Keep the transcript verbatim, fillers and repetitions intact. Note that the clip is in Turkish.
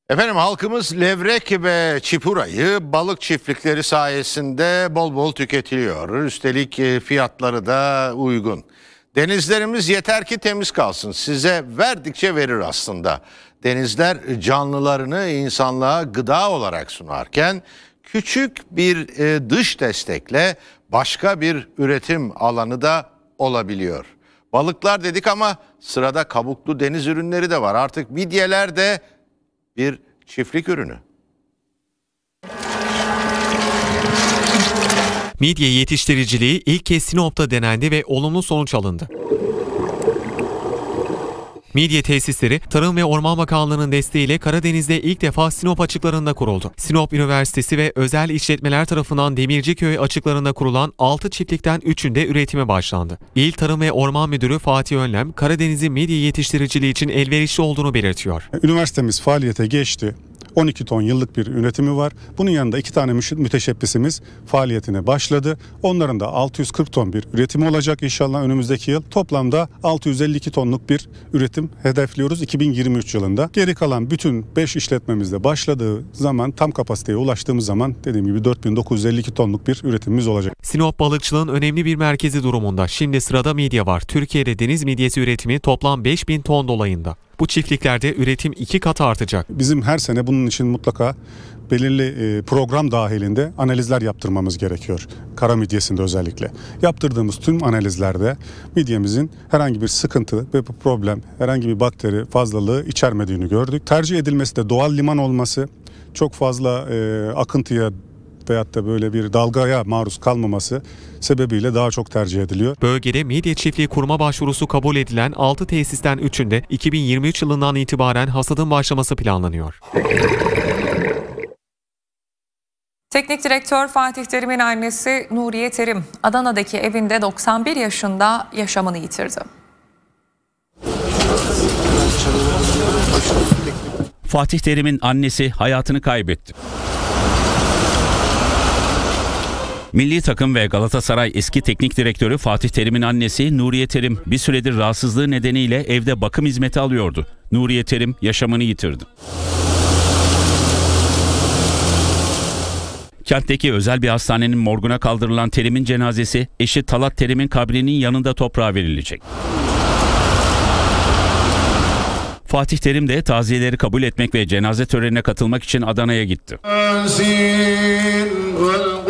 Efendim halkımız levrek ve çipurayı balık çiftlikleri sayesinde bol bol tüketiliyor. Üstelik fiyatları da uygun. Denizlerimiz yeter ki temiz kalsın. Size verdikçe verir aslında. Denizler canlılarını insanlığa gıda olarak sunarken küçük bir dış destekle başka bir üretim alanı da olabiliyor. Balıklar dedik ama sırada kabuklu deniz ürünleri de var. Artık midyeler de bir çiftlik ürünü. Midye yetiştiriciliği ilk kez Sinop'ta denendi ve olumlu sonuç alındı. Midye tesisleri Tarım ve Orman Bakanlığı'nın desteğiyle Karadeniz'de ilk defa Sinop açıklarında kuruldu. Sinop Üniversitesi ve özel işletmeler tarafından Demirciköy açıklarında kurulan altı çiftlikten üçünde üretime başlandı. İl Tarım ve Orman Müdürü Fatih Önlem, Karadeniz'in midye yetiştiriciliği için elverişli olduğunu belirtiyor. Üniversitemiz faaliyete geçti. on iki ton yıllık bir üretimi var. Bunun yanında iki tane müteşebbisimiz faaliyetine başladı. Onların da altı yüz kırk ton bir üretimi olacak inşallah önümüzdeki yıl. Toplamda altı yüz elli iki tonluk bir üretim hedefliyoruz iki bin yirmi üç yılında. Geri kalan bütün beş işletmemizde başladığı zaman, tam kapasiteye ulaştığımız zaman dediğim gibi dört bin dokuz yüz elli iki tonluk bir üretimimiz olacak. Sinop balıkçılığın önemli bir merkezi durumunda. Şimdi sırada midye var. Türkiye'de deniz midyesi üretimi toplam beş bin ton dolayında. Bu çiftliklerde üretim iki kat artacak. Bizim her sene bunun için mutlaka belirli program dahilinde analizler yaptırmamız gerekiyor. Kara midyesinde özellikle. Yaptırdığımız tüm analizlerde midyemizin herhangi bir sıkıntı ve problem, herhangi bir bakteri fazlalığı içermediğini gördük. Tercih edilmesi de doğal liman olması, çok fazla e, akıntıya veyahut da böyle bir dalgaya maruz kalmaması sebebiyle daha çok tercih ediliyor. Bölgede midye çiftliği kurma başvurusu kabul edilen altı tesisten üçünde iki bin yirmi üç yılından itibaren hasadın başlaması planlanıyor. Teknik direktör Fatih Terim'in annesi Nuriye Terim, Adana'daki evinde doksan bir yaşında yaşamını yitirdi. Fatih Terim'in annesi hayatını kaybetti. Milli takım ve Galatasaray eski teknik direktörü Fatih Terim'in annesi Nuriye Terim bir süredir rahatsızlığı nedeniyle evde bakım hizmeti alıyordu. Nuriye Terim yaşamını yitirdi. Kentteki özel bir hastanenin morguna kaldırılan Terim'in cenazesi eşi Talat Terim'in kabrinin yanında toprağa verilecek. Fatih Terim de taziyeleri kabul etmek ve cenaze törenine katılmak için Adana'ya gitti.